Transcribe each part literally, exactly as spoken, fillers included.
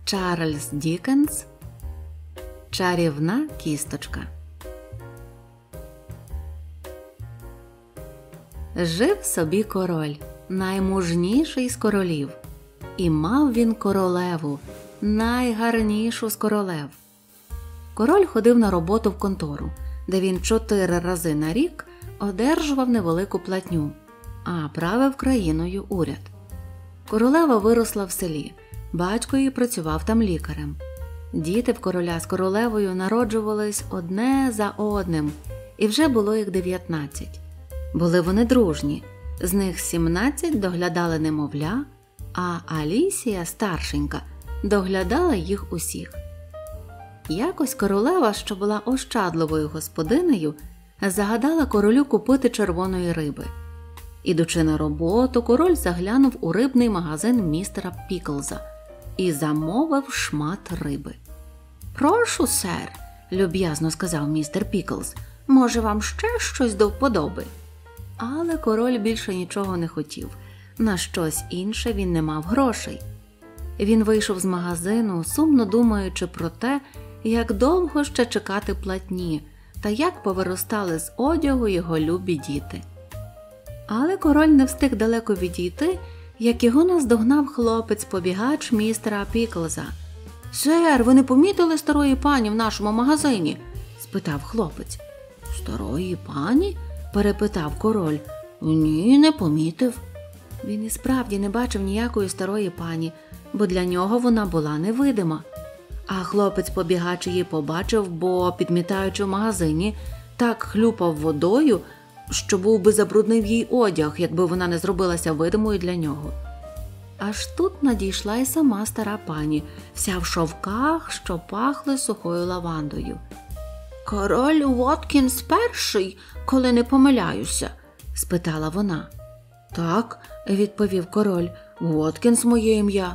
Чарльз Дікенс. Чарівна кісточка. Жив собі король, наймужніший з королів. І мав він королеву, найгарнішу з королев. Король ходив на роботу в контору, де він чотири рази на рік одержував невелику платню, а правив країною уряд. Королева виросла в селі, батько її працював там лікарем. Діти в короля з королевою народжувались одне за одним, і вже було їх дев'ятнадцять. Були вони дружні, з них сімнадцять доглядали немовля, а Алісія, старшенька, доглядала їх усіх. Якось королева, що була ощадливою господинею, загадала королю купити червоної риби. Ідучи на роботу, король заглянув у рибний магазин містера Піклза і замовив шмат риби. «Прошу, сер», – люб'язно сказав містер Піклз, – «може вам ще щось до вподоби?» Але король більше нічого не хотів. На щось інше він не мав грошей. Він вийшов з магазину, сумно думаючи про те, як довго ще чекати платні та як повиростали з одягу його любі діти. Але король не встиг далеко відійти, як його наздогнав хлопець-побігач містера Піклза. «Сер, ви не помітили старої пані в нашому магазині?» – спитав хлопець. «Старої пані?» – перепитав король. «Ні, не помітив». Він і справді не бачив ніякої старої пані, бо для нього вона була невидима. А хлопець-побігач її побачив, бо, підмітаючи в магазині, так хлюпав водою, що був би забруднив їй одяг, якби вона не зробилася видимою для нього. Аж тут надійшла й сама стара пані, вся в шовках, що пахли сухою лавандою. «Король Воткінс перший, коли не помиляюся?» – спитала вона. «Так», – відповів король, – «Воткінс моє ім'я».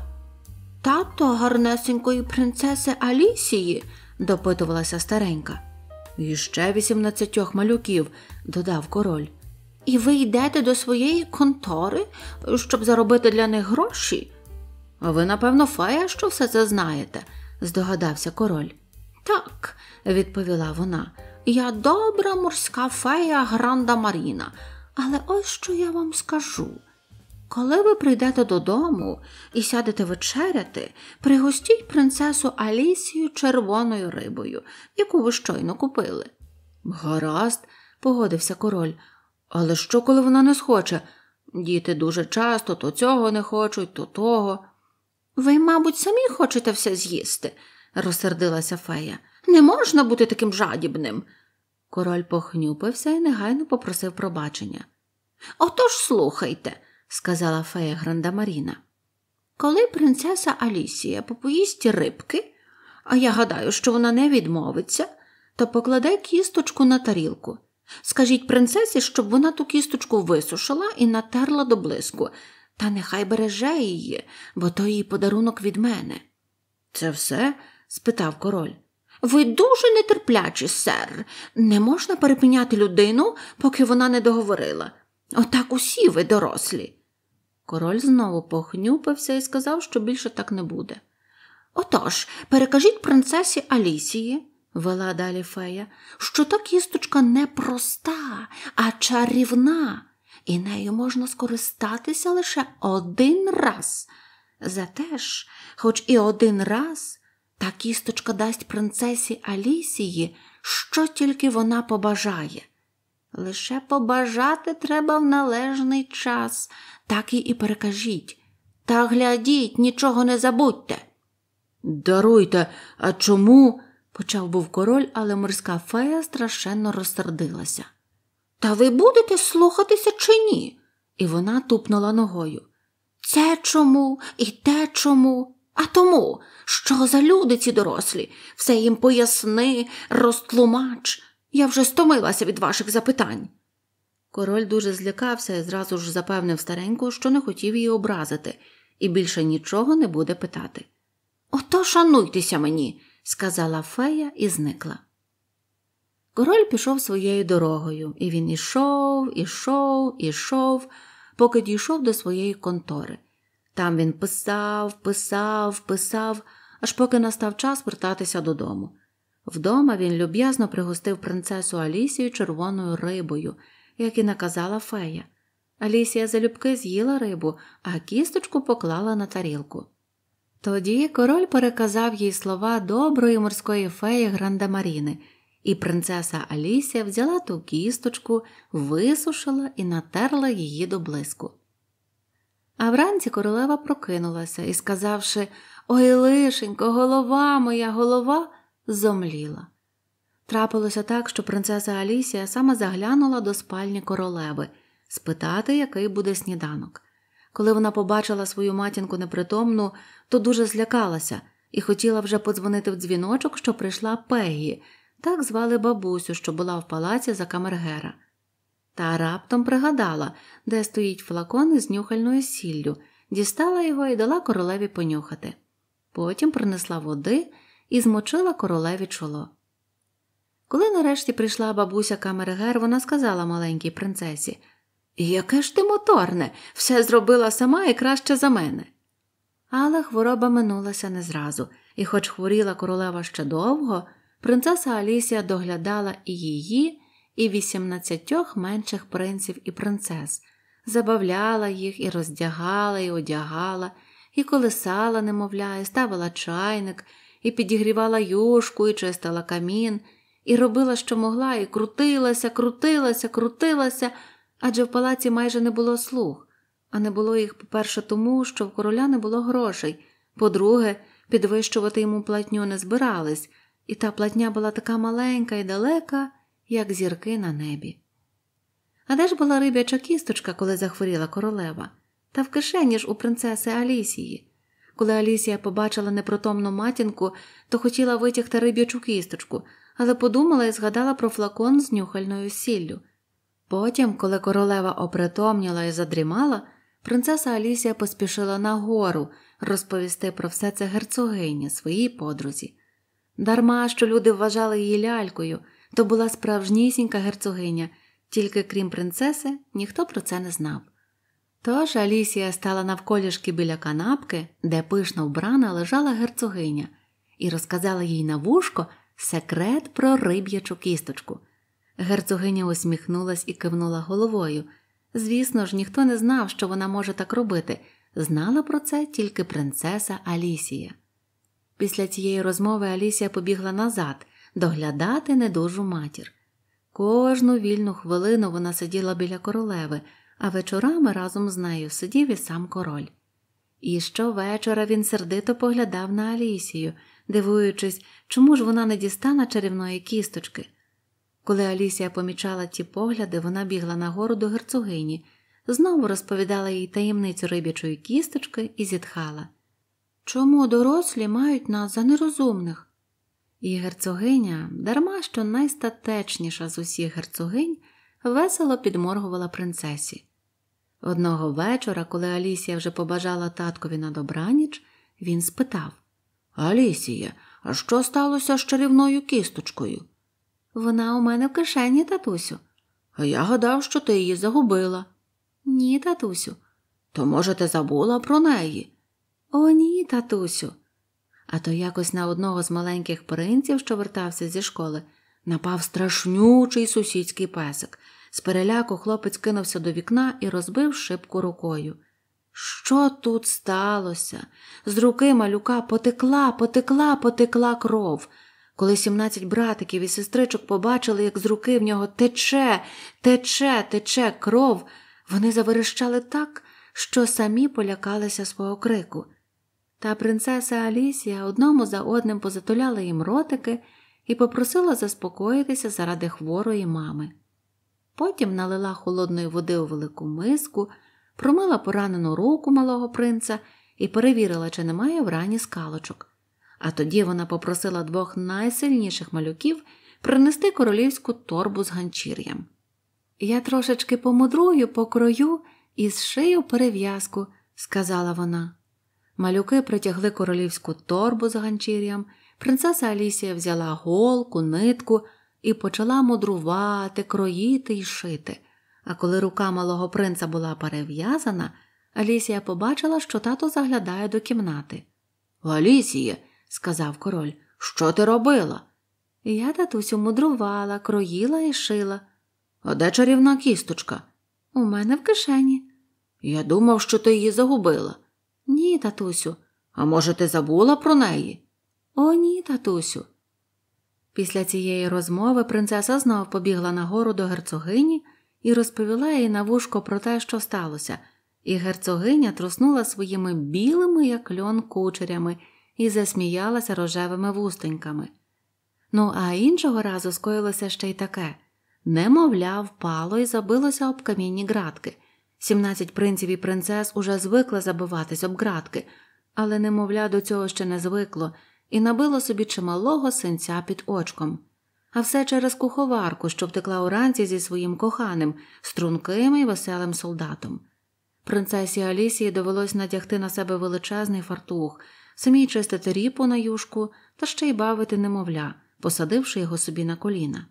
«Тато гарнесенької принцеси Алісії?» – допитувалася старенька. «І ще вісімнадцятьох малюків», – додав король. «І ви йдете до своєї контори, щоб заробити для них гроші?» «А ви, напевно, фея, що все це знаєте», – здогадався король. «Так», – відповіла вона, – «я добра морська фея Гранда Маріна, але ось що я вам скажу. Коли ви прийдете додому і сядете вечеряти, пригостіть принцесу Алісію червоною рибою, яку ви щойно купили». «Гаразд», – погодився король, – «але що, коли вона не схоче? Діти дуже часто то цього не хочуть, то того». «Ви, мабуть, самі хочете все з'їсти», – розсердилася фея. «Не можна бути таким жадібним». Король похнюпився і негайно попросив пробачення. «Отож слухайте», – сказала фея Гранда Маріна. «Коли принцеса Алісія попоїсть рибки, а я гадаю, що вона не відмовиться, то покладе кісточку на тарілку. Скажіть принцесі, щоб вона ту кісточку висушила і натерла до блиску, та нехай береже її, бо то її подарунок від мене». «Це все?» – спитав король. «Ви дуже нетерплячі, сер. Не можна перепиняти людину, поки вона не договорила. Отак усі ви дорослі». Король знову похнюпився і сказав, що більше так не буде. «Отож, перекажіть принцесі Алісії», – вела далі фея, – «що та кісточка не проста, а чарівна, і нею можна скористатися лише один раз. Зате ж, хоч і один раз, та кісточка дасть принцесі Алісії, що тільки вона побажає. Лише побажати треба в належний час, так і перекажіть. Та глядіть, нічого не забудьте». «Даруйте, а чому?» – почав був король, але морська фея страшенно розсердилася. «Та ви будете слухатися чи ні?» І вона тупнула ногою. «Це чому? І те чому? А тому, що за люди ці дорослі? Все їм поясни, розтлумач. Я вже стомилася від ваших запитань». Король дуже злякався і зразу ж запевнив стареньку, що не хотів її образити, і більше нічого не буде питати. «Ото шануйтеся мені», – сказала фея і зникла. Король пішов своєю дорогою, і він ішов, ішов, ішов, поки дійшов до своєї контори. Там він писав, писав, писав, аж поки настав час вертатися додому. Вдома він люб'язно пригостив принцесу Алісію червоною рибою, як і наказала фея. Алісія залюбки з'їла рибу, а кісточку поклала на тарілку. Тоді король переказав їй слова доброї морської феї Грандамаріни, і принцеса Алісія взяла ту кісточку, висушила і натерла її до блиску. А вранці королева прокинулася і, сказавши «Ой, лишенько, голова моя, голова!», зомліла. Трапилося так, що принцеса Алісія саме заглянула до спальні королеви спитати, який буде сніданок. Коли вона побачила свою матінку непритомну, то дуже злякалася і хотіла вже подзвонити в дзвіночок, що прийшла Пеггі, так звали бабусю, що була в палаці за камергера. Та раптом пригадала, де стоїть флакон із нюхальною сіллю, дістала його і дала королеві понюхати. Потім принесла води і змочила королеві чоло. Коли нарешті прийшла бабуся камергер, вона сказала маленькій принцесі: «Яке ж ти моторне, все зробила сама і краще за мене». Але хвороба минулася не зразу, і хоч хворіла королева ще довго, принцеса Алісія доглядала і її, і вісімнадцятьох менших принців і принцес, забавляла їх і роздягала, і одягала, і колисала немовля, і ставила чайник, і підігрівала юшку, і чистила камін, і робила, що могла, і крутилася, крутилася, крутилася, адже в палаці майже не було слуг. А не було їх, по-перше, тому, що в короля не було грошей, по-друге, підвищувати йому платню не збирались, і та платня була така маленька і далека, як зірки на небі. А де ж була риб'яча кісточка, коли захворіла королева? Та в кишені ж у принцеси Алісії. Коли Алісія побачила непритомну матінку, то хотіла витягти риб'ячу кісточку, але подумала і згадала про флакон з нюхальною сіллю. Потім, коли королева опритомніла і задрімала, принцеса Алісія поспішила нагору розповісти про все це герцогині, своїй подрузі. Дарма, що люди вважали її лялькою, то була справжнісінька герцогиня, тільки крім принцеси ніхто про це не знав. Тож Алісія стала навколішки біля канапки, де пишно вбрана лежала герцогиня, і розказала їй на вушко секрет про риб'ячу кісточку. Герцогиня усміхнулась і кивнула головою. Звісно ж, ніхто не знав, що вона може так робити. Знала про це тільки принцеса Алісія. Після цієї розмови Алісія побігла назад, доглядати недужу матір. Кожну вільну хвилину вона сиділа біля королеви, а вечорами разом з нею сидів і сам король. І щовечора він сердито поглядав на Алісію, дивуючись, чому ж вона не дістане чарівної кісточки. Коли Алісія помічала ті погляди, вона бігла нагору до герцогині, знову розповідала їй таємницю риб'ячої кісточки і зітхала. «Чому дорослі мають нас за нерозумних?» І герцогиня, дарма що найстатечніша з усіх герцогинь, весело підморгувала принцесі. Одного вечора, коли Алісія вже побажала таткові на добраніч, він спитав: «Алісія, а що сталося з чарівною кісточкою?» «Вона у мене в кишені, татусю». «А я гадав, що ти її загубила». «Ні, татусю». «То, може, ти забула про неї?» «О, ні, татусю». А то якось на одного з маленьких принців, що вертався зі школи, напав страшнючий сусідський песик. З переляку хлопець кинувся до вікна і розбив шибку рукою. Що тут сталося? З руки малюка потекла, потекла, потекла кров. Коли сімнадцять братиків і сестричок побачили, як з руки в нього тече, тече, тече кров, вони заверещали так, що самі полякалися свого крику. Та принцеса Алісія одному за одним позатуляла їм ротики і попросила заспокоїтися заради хворої мами. Потім налила холодної води у велику миску, промила поранену руку малого принца і перевірила, чи немає в рані скалочок. А тоді вона попросила двох найсильніших малюків принести королівську торбу з ганчір'ям. «Я трошечки помудрую, покрою і зшию перев'язку», – сказала вона. Малюки притягли королівську торбу з ганчір'ям, принцеса Алісія взяла голку, нитку і почала мудрувати, кроїти й шити. А коли рука малого принца була перев'язана, Алісія побачила, що тато заглядає до кімнати. «Алісія, – сказав король. «Що ти робила?» «Я, татусю, мудрувала, кроїла і шила». «А де чарівна кісточка?» «У мене в кишені». «Я думав, що ти її загубила». «Ні, татусю». «А може, ти забула про неї?» «О, ні, татусю». Після цієї розмови принцеса знов побігла нагору до герцогині і розповіла їй на вушко про те, що сталося. І герцогиня труснула своїми білими, як льон, кучерями і засміялася рожевими вустеньками. Ну, а іншого разу скоїлося ще й таке. Немовля впало і забилося об камінні градки. Сімнадцять принців і принцес уже звикли забиватись об градки, але немовля до цього ще не звикло і набило собі чималого синця під очком. А все через куховарку, що втекла уранці зі своїм коханим, струнким і веселим солдатом. Принцесі Алісії довелось надягти на себе величезний фартух, самій чистити ріпу на юшку та ще й бавити немовля, посадивши його собі на коліна.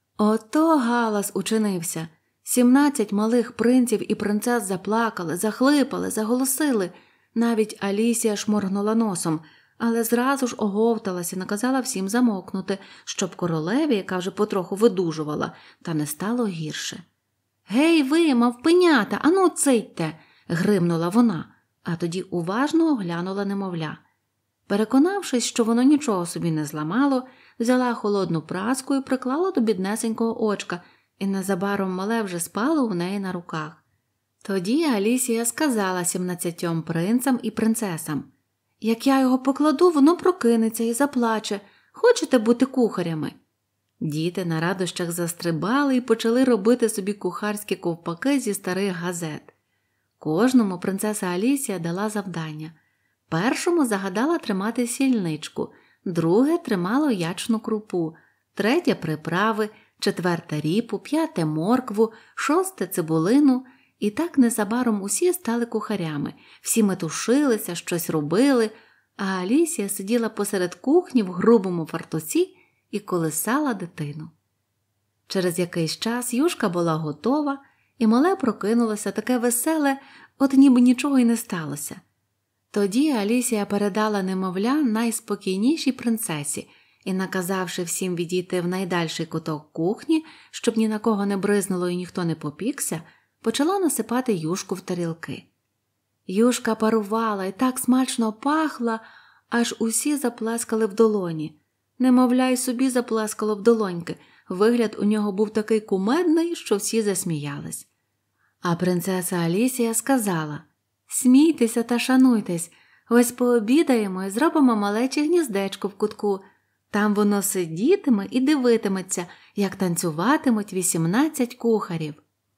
Ото галас учинився. Сімнадцять малих принців і принцес заплакали, захлипали, заголосили. Навіть Алісія шморгнула носом, але зразу ж оговталась і наказала всім замовкнути, щоб королеві, яка вже потроху видужувала, та не стало гірше. «Гей ви, мавпенята, ану цитьте!» – гримнула вона, а тоді уважно оглянула немовля. Переконавшись, що воно нічого собі не зламало, взяла холодну праску і приклала до біднесенького очка, і незабаром мале вже спало у неї на руках. Тоді Алісія сказала сімнадцятьом принцам і принцесам: «Як я його покладу, воно прокинеться і заплаче. Хочете бути кухарями?» Діти на радощах застрибали і почали робити собі кухарські ковпаки зі старих газет. Кожному принцеса Алісія дала завдання. Першому загадала тримати сільничку, друге тримало ячну крупу, третє – приправи, четверте – ріпу, п'яте – моркву, шосте – цибулину. І так незабаром усі стали кухарями, всі метушилися, щось робили, а Алісія сиділа посеред кухні в грубому фартусі і колисала дитину. Через якийсь час юшка була готова, і мале прокинулося таке веселе, от ніби нічого й не сталося. Тоді Алісія передала немовля найспокійнішій принцесі і, наказавши всім відійти в найдальший куток кухні, щоб ні на кого не бризнуло і ніхто не попікся, почала насипати юшку в тарілки. Юшка парувала і так смачно пахла, аж усі заплескали в долоні. Немовля й собі заплескало в долоньки. Вигляд у нього був такий кумедний, що всі засміялись. А принцеса Алісія сказала: «Смійтеся та шануйтесь, ось пообідаємо і зробимо малече гніздечко в кутку. Там воно сидітиме і дивитиметься, як танцюватимуть вісімнадцять кухарів».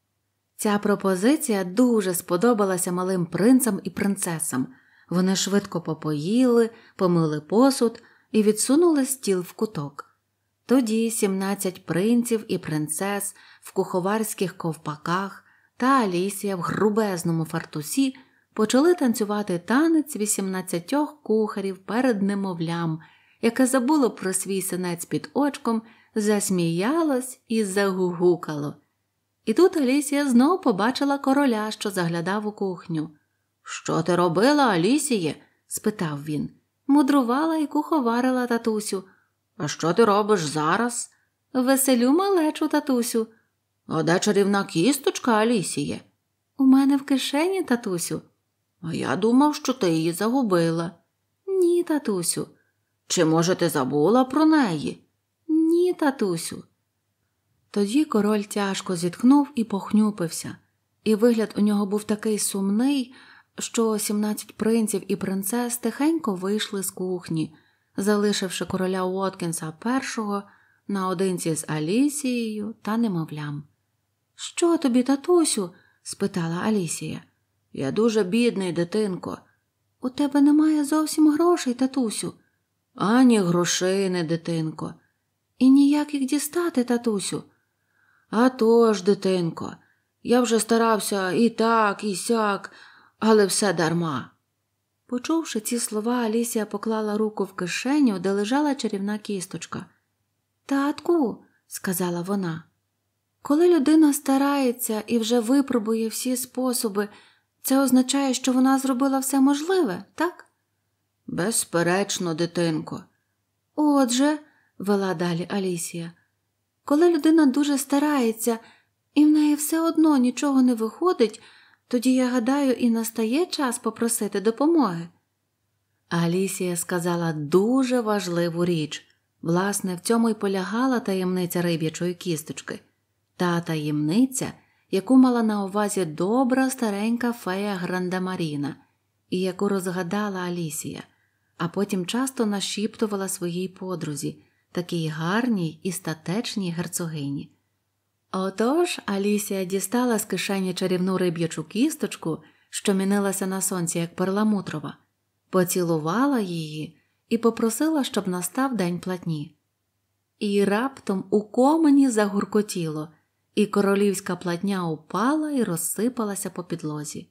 Ця пропозиція дуже сподобалася малим принцам і принцесам. Вони швидко попоїли, помили посуд і відсунули стіл в куток. Тоді сімнадцять принців і принцес в куховарських ковпаках та Алісія в грубезному фартусі почали танцювати танець вісімнадцятьох кухарів перед немовлям, яке забуло про свій синець під очком, засміялось і загугукало. І тут Алісія знов побачила короля, що заглядав у кухню. «Що ти робила, Алісіє?» – спитав він. «Мудрувала і куховарила, татусю». «А що ти робиш зараз?» «Веселю малечу, татусю». «А де чарівна кісточка, Алісіє?» «У мене в кишені, татусю». «А я думав, що ти її загубила». «Ні, татусю». «Чи, може, ти забула про неї?» «Ні, татусю». Тоді король тяжко зітхнув і похнюпився, і вигляд у нього був такий сумний, що сімнадцять принців і принцес тихенько вийшли з кухні, залишивши короля Уоткінса першого наодинці з Алісією та немовлям. «Що тобі, татусю?» – спитала Алісія. «Я дуже бідний, дитинко». «У тебе немає зовсім грошей, татусю». «Ані грошини, дитинко». «І ніяк їх дістати, татусю». «А то ж, дитинко, я вже старався і так, і сяк, але все дарма». Почувши ці слова, Алісія поклала руку в кишеню, де лежала чарівна кісточка. «Татку», – сказала вона, – «коли людина старається і вже випробує всі способи, це означає, що вона зробила все можливе, так?» Безперечно, дитинко. Отже, вела далі Алісія, коли людина дуже старається і в неї все одно нічого не виходить, тоді, я гадаю, і настає час попросити допомоги. Алісія сказала дуже важливу річ. Власне, в цьому й полягала таємниця риб'ячої кісточки. Та таємниця, яку мала на увазі добра старенька фея Грандамаріна, і яку розгадала Алісія, а потім часто нашіптувала своїй подрузі, такій гарній і статечній герцогині. Отож Алісія дістала з кишені чарівну риб'ячу кісточку, що мінилася на сонці, як перламутрова, поцілувала її і попросила, щоб настав день платні. І раптом у комині загуркотіло, і королівська платня упала і розсипалася по підлозі.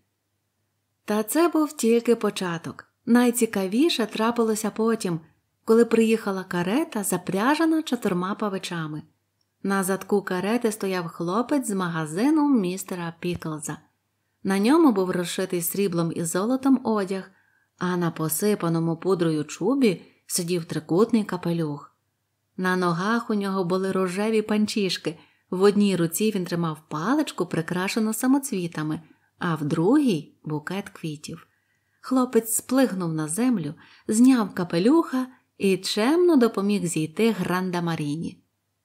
Та це був тільки початок. Найцікавіше трапилося потім, коли приїхала карета, запряжена чотирма павичами. На задку карети стояв хлопець з магазину містера Піклза. На ньому був розшитий сріблом і золотом одяг, а на посипаному пудрою чубі сидів трикутний капелюх. На ногах у нього були рожеві панчішки, в одній руці він тримав паличку, прикрашену самоцвітами, а в другій – букет квітів. Хлопець сплигнув на землю, зняв капелюха і чемно допоміг зійти Грандамаріні.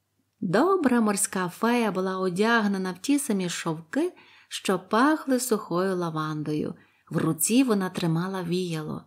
Добра морська фея була одягнена в ті самі шовки, що пахли сухою лавандою. В руці вона тримала віяло.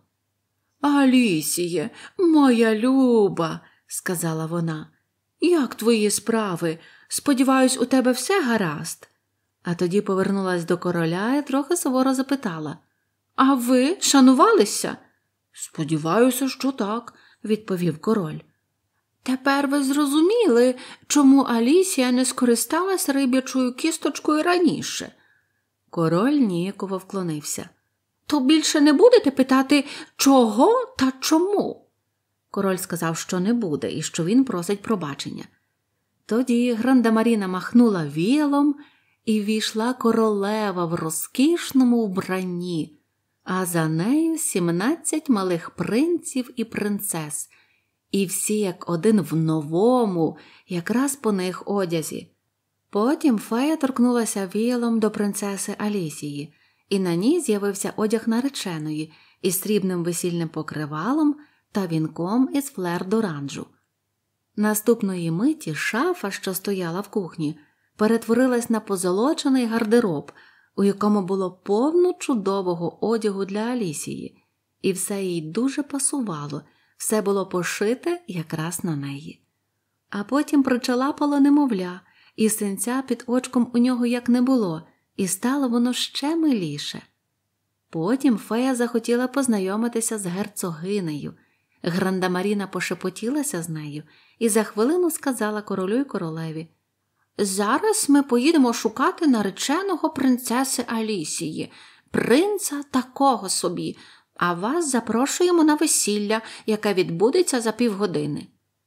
«Алісіє, моя люба», – сказала вона, – «як твої справи? Сподіваюсь, у тебе все гаразд?» А тоді повернулась до короля і трохи суворо запитала. «А ви шанувалися?» «Сподіваюся, що так», – відповів король. «Тепер ви зрозуміли, чому Алісія не скористалась риб'ячою кісточкою раніше?» Король ніяково вклонився. «То більше не будете питати, чого та чому?» Король сказав, що не буде і що він просить пробачення. Тоді Грандамаріна махнула віялом, і ввійшла королева в розкішному вбранні, а за нею сімнадцять малих принців і принцес, і всі як один в новому, якраз по них одязі. Потім фея торкнулася віялом до принцеси Алісії, і на ній з'явився одяг нареченої із срібним весільним покривалом та вінком із флер-доранжу. Наступної миті шафа, що стояла в кухні, перетворилась на позолочений гардероб, у якому було повно чудового одягу для Алісії, і все їй дуже пасувало, все було пошите якраз на неї. А потім причалапало немовля, і синця під очком у нього як не було, і стало воно ще миліше. Потім фея захотіла познайомитися з герцогинею. Грандамаріна пошепотілася з нею і за хвилину сказала королю й королеві: «Зараз ми поїдемо шукати нареченого принцеси Алісії, принца такого собі, а вас запрошуємо на весілля, яке відбудеться за півгодини».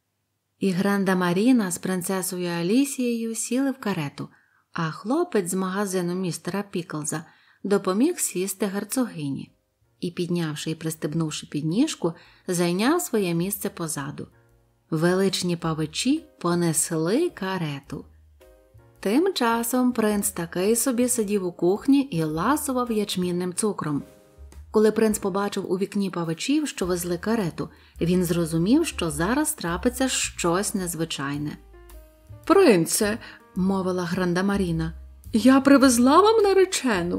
І Грандамаріна з принцесою Алісією сіли в карету, а хлопець з магазину містера Піклза допоміг сісти герцогині і, піднявши і пристебнувши підніжку, зайняв своє місце позаду. Величні павичі понесли карету. Тим часом принц такий собі сидів у кухні і ласував ячмінним цукром. Коли принц побачив у вікні павичів, що везли карету, він зрозумів, що зараз трапиться щось незвичайне. «Принце», – мовила Грандамаріна, – «я привезла вам наречену».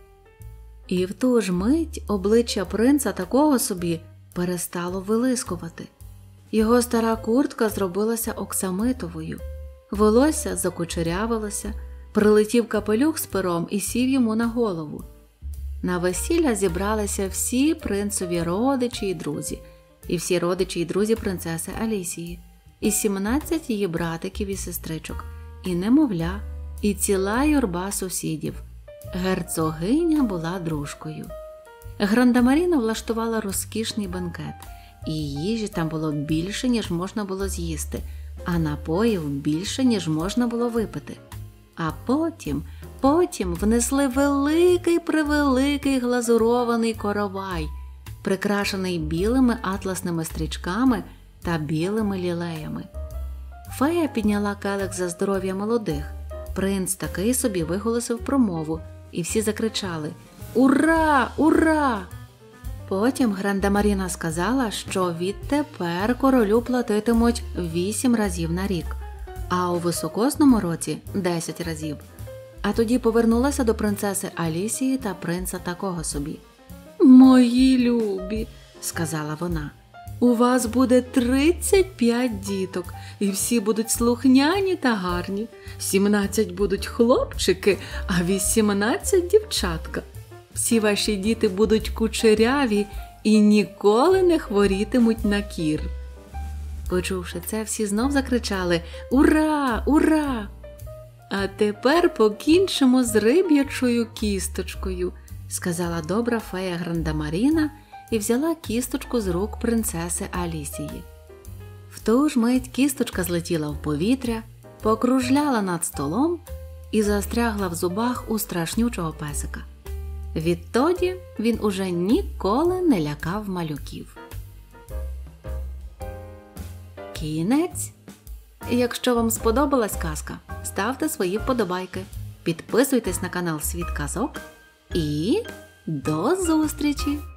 І в ту ж мить обличчя принца такого собі перестало вилискувати. Його стара куртка зробилася оксамитовою, волосся закучерявилося, прилетів капелюх з пером і сів йому на голову. На весілля зібралися всі принцові родичі і друзі, і всі родичі і друзі принцеси Алісії, і сімнадцять її братиків і сестричок, і немовля, і ціла юрба сусідів. Герцогиня була дружкою. Грандамаріна влаштувала розкішний бенкет, і їжі там було більше, ніж можна було з'їсти, а напоїв більше, ніж можна було випити. А потім, потім внесли великий-превеликий глазурований коровай, прикрашений білими атласними стрічками та білими лілеями. Фея підняла келих за здоров'я молодих. Принц такий собі виголосив промову, і всі закричали «Ура! Ура!». Потім Грандамаріна сказала, що відтепер королю платитимуть вісім разів на рік, а у високосному році – десять разів. А тоді повернулася до принцеси Алісії та принца такого собі. «Мої любі», – сказала вона, – «у вас буде тридцять п'ять діток, і всі будуть слухняні та гарні. сімнадцять будуть хлопчики, а вісімнадцять дівчатка. Всі ваші діти будуть кучеряві і ніколи не хворітимуть на кір». Почувши це, всі знов закричали «Ура! Ура!». «А тепер покінчимо з риб'ячою кісточкою», – сказала добра фея Грандамаріна і взяла кісточку з рук принцеси Алісії. В ту ж мить кісточка злетіла в повітря, покружляла над столом і застрягла в зубах у страшнючого песика. Відтоді він уже ніколи не лякав малюків. Кінець. Якщо вам сподобалась казка, ставте свої вподобайки, підписуйтесь на канал Світ казок і до зустрічі!